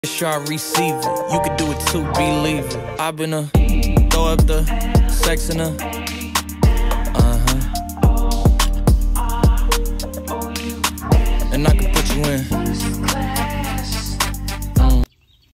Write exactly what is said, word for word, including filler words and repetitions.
Sure I receive it, you could do it too, believe it. I've been a throw up the sex in her. Uh-huh. And I can put you in